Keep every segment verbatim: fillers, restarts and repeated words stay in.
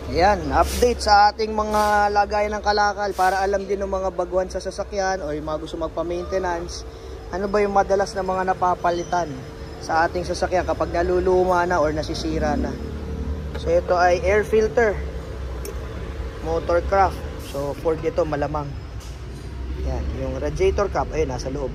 Ayan, update sa ating mga lagay ng kalakal para alam din ng mga baguhan sa sasakyan o yung mga gusto magpa-maintenance. Ano ba yung madalas na mga napapalitan sa ating sasakyan kapag naluluma na or nasisira na. So ito ay air filter, motor craft. So Ford ito malamang. Yan, yung radiator cap ay nasa loob.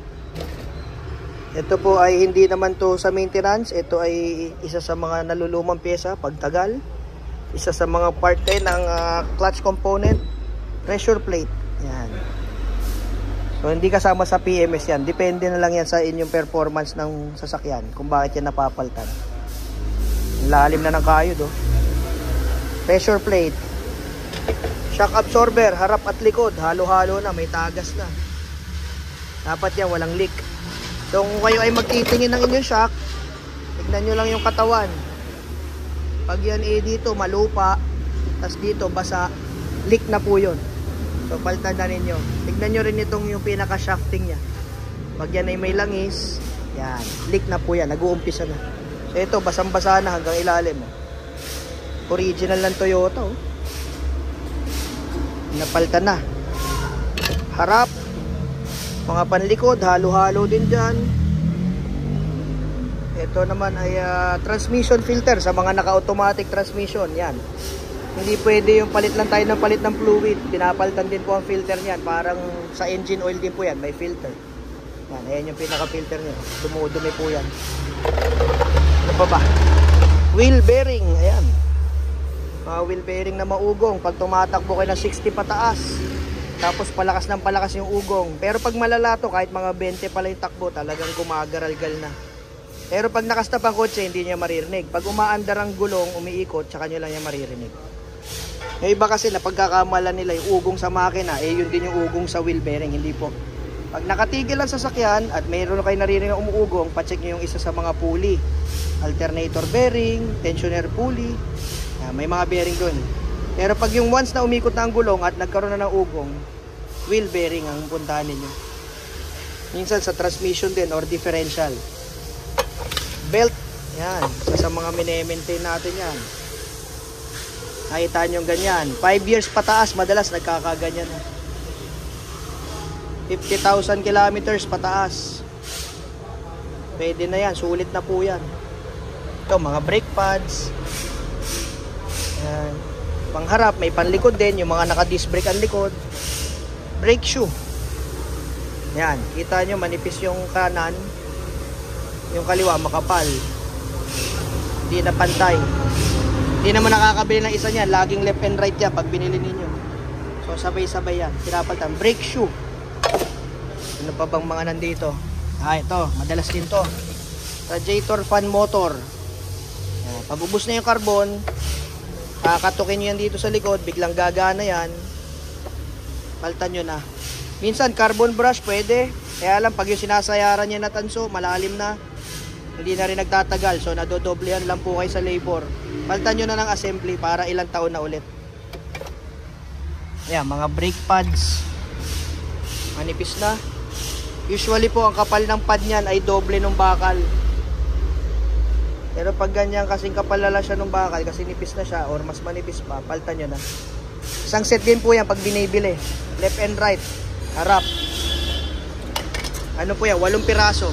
Ito po ay hindi naman to sa maintenance. Ito ay isa sa mga nalulumang pyesa pagtagal. Isa sa mga part din ng uh, clutch component, pressure plate. Yan. So hindi kasama sa P M S yan. Depende na lang yan sa inyong performance ng sasakyan kung bakit yan napapaltan. Lalim na ng kayod oh. Pressure plate, shock absorber, harap at likod, halo-halo na, may tagas na. Dapat yan walang leak. So kung kayo ay magtitingin ng inyong shock, tignan nyo lang yung katawan. Pag yan eh dito malupa, tas dito basa, leak na po yun. So paltan na ninyo. Tignan nyo rin itong yung pinaka shafting nya. Pag yan ay may langis, yan, leak na po yan, nag-uumpisa na. So ito basang-basa na hanggang ilalim oh. Original ng Toyota oh. Napaltan na. Harap, mga panlikod, halo-halo din dyan. Ito naman ay uh, transmission filter sa mga naka-automatic transmission. Yan. Hindi pwede yung palit lang tayo ng palit ng fluid. Pinapalitan din po ang filter niyan. Parang sa engine oil din po yan. May filter. Yan. Ayan yung pinaka-filter niya. Dumudumi po yan. Ano pa ba? Wheel bearing. Ayan. Mga wheel bearing na maugong. Pag tumatakbo kayo ng sixty pataas. Tapos palakas ng palakas yung ugong. Pero pag malalato, kahit mga twenty pala yung takbo, talagang gumagaralgal na. Pero pag nakastop ang kotse, hindi niya maririnig. Pag umaandar ang gulong, umiikot, tsaka nyo lang niya maririnig. Yung iba kasi na pagkakamalan nila yung ugong sa makina, eh yun din yung ugong sa wheel bearing, hindi po. Pag nakatigil lang sa sasakyan at mayroon kayo naririnig na umuugong, pacheck nyo yung isa sa mga pulley. Alternator bearing, tensioner pulley, ah, may mga bearing doon. Pero pag yung once na umikot na ang gulong at nagkaroon na ng ugong, wheel bearing ang puntahan ninyo. Minsan sa transmission din or differential. Belt, yan, isa sa mga mini-maintain natin yan. Nakita nyo ganyan, five years pataas, madalas nagkakaganyan na. fifty thousand kilometers pataas. Pwede na yan, sulit na po yan. Ito, mga brake pads. Yan. Pangharap, may panlikod din, yung mga naka-disc brake ang likod. Brake shoe. Yan, kita nyo, manipis yung kanan. Yung kaliwa makapal. Hindi na pantay. Hindi naman nakakabili ng isa niyan. Laging left and right yan pag binili ninyo. So sabay-sabay yan. Pinapalitan. Brake shoe. Ano pa bang mga nandito? Ah, ito. Madalas din to. Radiator fan motor. Yan. Pag ubos na yung carbon, kakatukin nyo yan dito sa likod. Biglang gagana yan. Palitan nyo na. Minsan carbon brush pwede. Kaya lang pag yung sinasayaran niya na tanso, malalim na. Hindi na rin nagtatagal. So nadodoblehan lang po kayo sa labor. Palitan nyo na ng assembly para ilang taon na ulit. Ayan, mga brake pads. Manipis na. Usually po ang kapal ng pad niyan ay doble ng bakal. Pero pag ganyan kasing kapalala siya ng bakal, kasi nipis na siya or mas manipis pa, palitan nyo na. Isang set din po yan pag binibili. Left and right. Harap. Ano po yan? Walong piraso.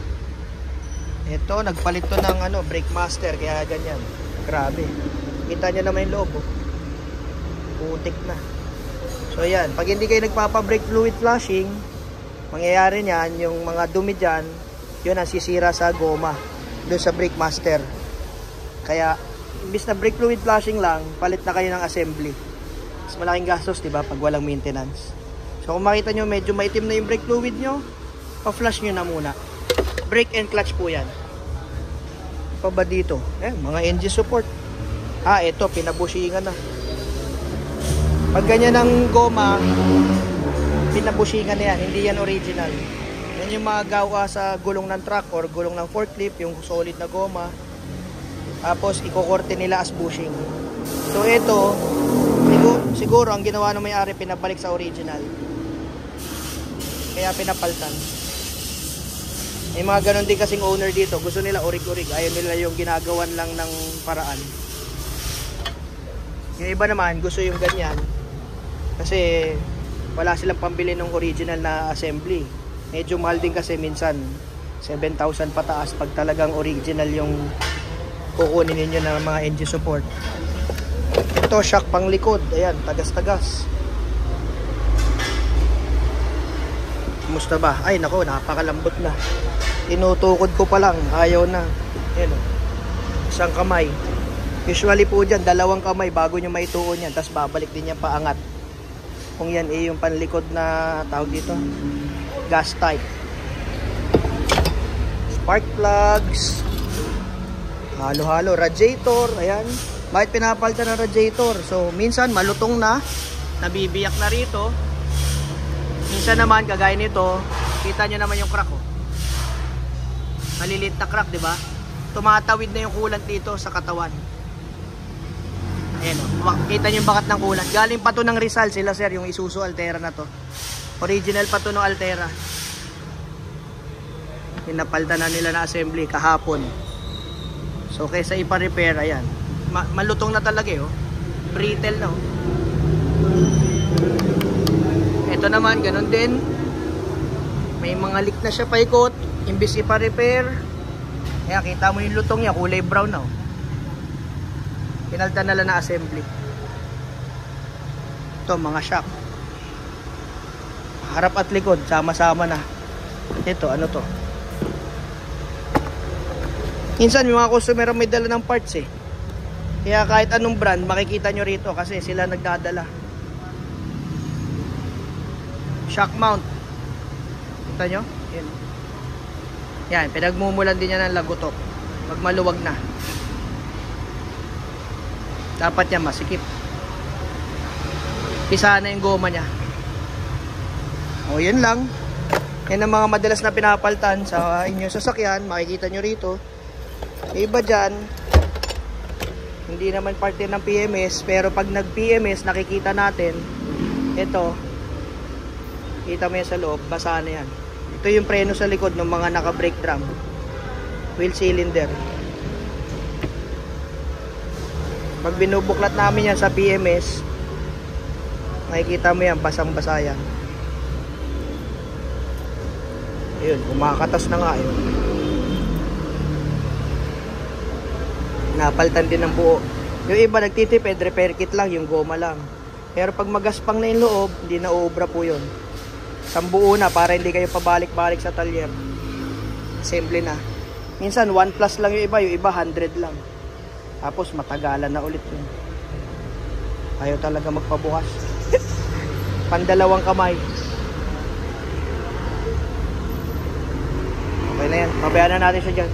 Ito, nagpalit to ng ano, brake master, kaya ganyan. Grabe. Kita nyo naman yung loob. Oh. Putik na. So yan, pag hindi kayo nagpapa-brake fluid flushing, mangyayari niyan, yung mga dumi dyan, yun ang sisira sa goma, doon sa brake master. Kaya, imbis na brake fluid flushing lang, palit na kayo ng assembly. Mas malaking gastos, diba, pag walang maintenance. So kung makita nyo, medyo maitim na yung brake fluid nyo, pa-flush nyo na muna. Brake and clutch po yan. Pa ba dito? Eh, mga engine support. Ah, ito, pinabushingan na. Pag ganyan ang goma, pinabushingan na yan. Hindi yan original. Yan yung mga gawa sa gulong ng truck or gulong ng forklift, yung solid na goma. Tapos, ikukorte nila as bushing. So, ito, siguro, siguro ang ginawa ng may-ari, pinabalik sa original. Kaya pinapaltan. May mga ganun din kasing owner dito. Gusto nila orig-orig. Ayaw nila yung ginagawan lang ng paraan. Yung iba naman gusto yung ganyan kasi wala silang pambili ng original na assembly. Medyo mahal din kasi minsan seven thousand pataas pag talagang original yung kukunin ninyo ng mga engine support. Ito shock pang likod, ayan, tagas-tagas. Kumusta ba? Ay nako, napakalambot na. Tinutukod ko pa lang, ayaw na. Ayan o, isang kamay. Usually po dyan, dalawang kamay bago nyo maituon yan, tapos babalik din yan paangat. Kung yan eh yung panlikod na tawag dito, gas type. Spark plugs, halo-halo, radiator, ayan. Bakit pinapalitan ng radiator? So minsan malutong na, nabibiyak na rito. Minsan naman kagaya nito, kita nyo naman yung crack oh. Maliliit na crack, di ba? Tumatawid na yung coolant dito sa katawan. Ayan oh, kita nyo yung bakat ng coolant. Galing pa to ng Rizal sila sir, yung Isuzu Altera na to. Original pa to ng Altera. Pinapalitan na nila na assembly kahapon. So kaysa ipa-repair, ayan. Ma malutong na talaga eh, oh. Brittle na oh. Ito naman, ganun din. May mga leak na siya paikot. Imbis ipa-repair. Kaya kita mo yung lutong niya, kulay brown na oh. Pinalitan na lang na assembly. Ito, mga shock. Harap at likod, sama-sama na. Ito, ano to? Minsan, yung mga customer may dala ng parts eh. Kaya kahit anong brand, makikita nyo rito kasi sila nagdadala. Shock mount. Kita nyo? Yan. Yan, pinagmumulan din yan ng lagutok. Pag maluwag na. Dapat yan masikip. Pisa na yung goma nya. O, yun lang. Yan ang mga madalas na pinapaltan sa inyong sasakyan. Makikita nyo rito. Iba dyan, hindi naman parte ng P M S, pero pag nag P M S nakikita natin ito, kita mo yan sa loob, basa na yan. Ito yung preno sa likod ng mga naka brake drum, wheel cylinder. Pag binubuklat namin yan sa P M S, makikita mo yan, basang basa yan. Ayun, kumakatas na nga yun. Napalitan din ng buo. Yung iba nagtitipid, repair kit lang, yung goma lang. Pero pag magaspang na yung loob, hindi na uubra po yun. Sambuo na para hindi kayo pabalik-balik sa talyer. Simple na. Minsan one plus lang yung iba, yung iba one hundred lang. Tapos matagalan na ulit yun. Ayaw talaga magpabukas. Pandalawang kamay. Okay na yan, pabayaan na natin siya dyan.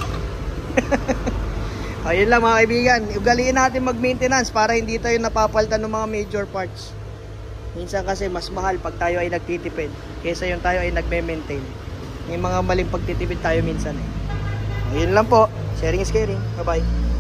Ayun lang mga kaibigan, ugaliin natin mag-maintenance para hindi tayo napapalitan ng mga major parts. Minsan kasi mas mahal pag tayo ay nagtitipid kaysa yung tayo ay nagme-maintain. May mga maling pagtitipid tayo minsan eh. Ayun lang po, sharing is caring. Bye bye.